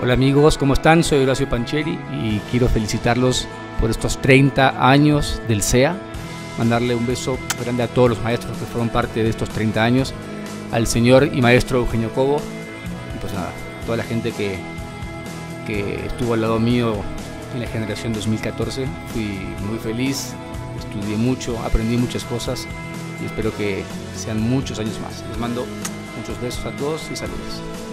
Hola amigos, ¿cómo están? Soy Horacio Pancheri y quiero felicitarlos por estos 30 años del CEA. Mandarle un beso grande a todos los maestros que fueron parte de estos 30 años, al señor y maestro Eugenio Cobo, y pues nada, toda la gente que estuvo al lado mío en la generación 2014. Fui muy feliz, estudié mucho, aprendí muchas cosas y espero que sean muchos años más. Les mando muchos besos a todos y saludos.